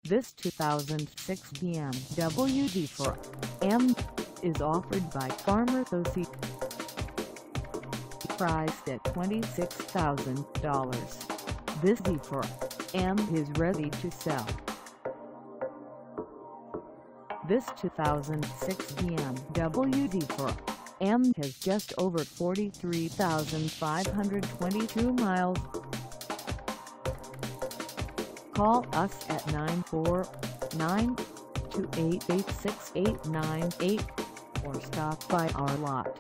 This 2006 BMW Z4 M is offered by CARMART OC. Priced at $26,000, this Z4 M is ready to sell. This 2006 BMW Z4 M has just over 43,522 miles. Call us at 949-288-6898 or stop by our lot.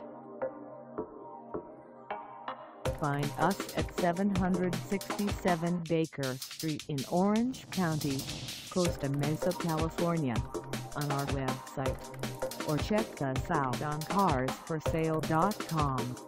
Find us at 767 Baker Street in Orange County, Costa Mesa, California, on our website, or check us out on carsforsale.com.